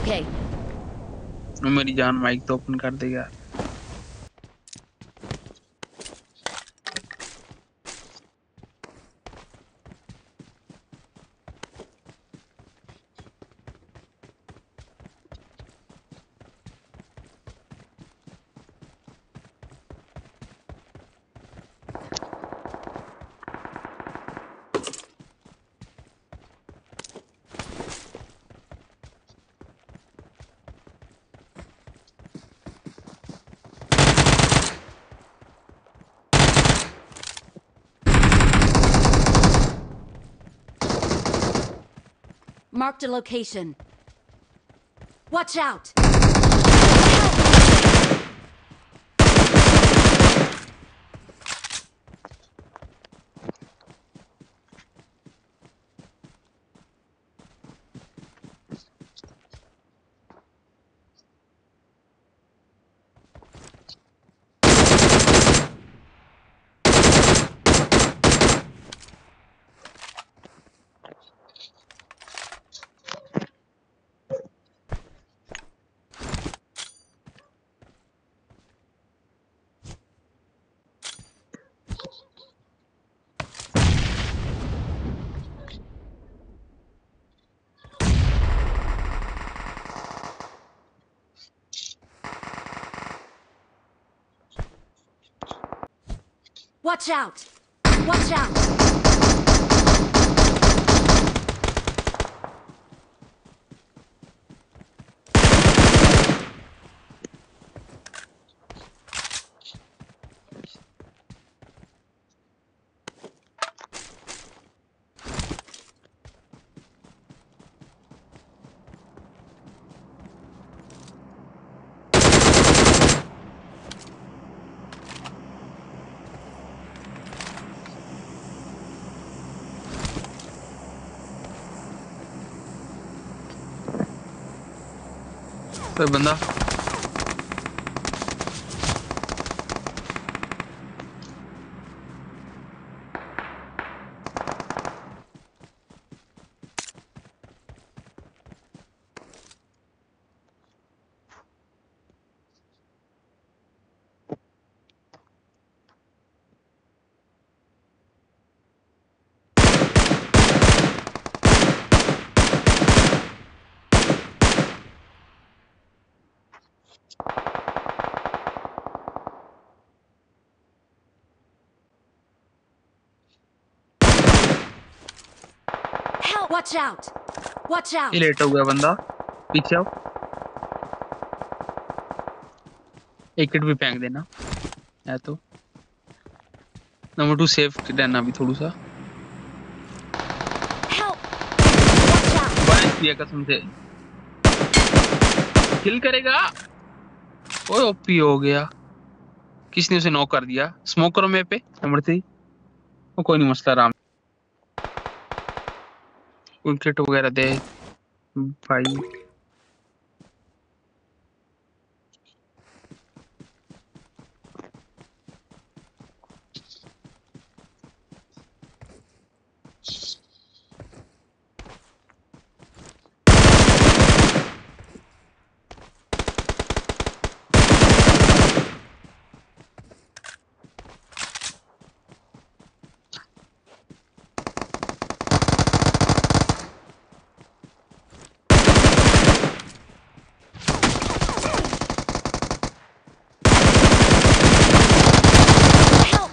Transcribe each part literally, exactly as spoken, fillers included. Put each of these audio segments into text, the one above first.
Okay. मेरी जान mic तो ओपन कर देगा। Marked a location. Watch out! Watch out! Watch out! कोई बंदा Help! Watch out! Watch out! ये लेट हो गया बंदा, पीछे आओ। एक किट भी फेंक देना है तो। नंबर टू सेफ रहना भी थोड़ा सा। Help! Watch out! बाइक दिया कसम से किल करेगा। ओए ओपी हो गया, किसने उसे नॉक कर दिया। स्मोक करो मेरे पे नंबर थ्री। वो कोई नहीं मसला, आराम। कोई किट वगैरह दे भाई। Help!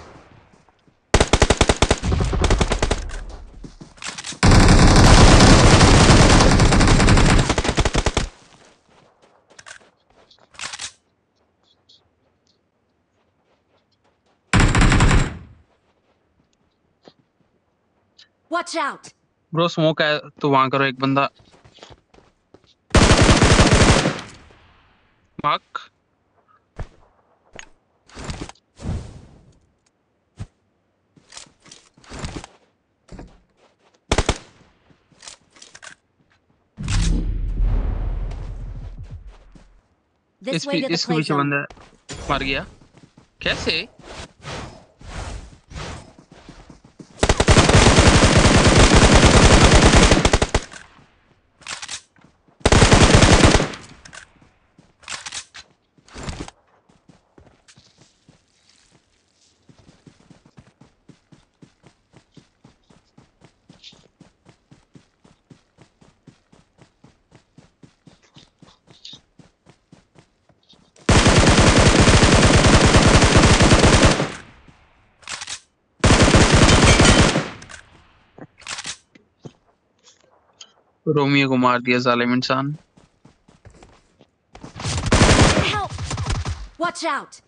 Watch out! Bro smoke है तो वहां करो एक बंदा। मार्क This इस way to the इसके play पीछे zone. बंदा मर गया कैसे। रोमियो को मार दिया जालिम इंसान। Help! Watch out!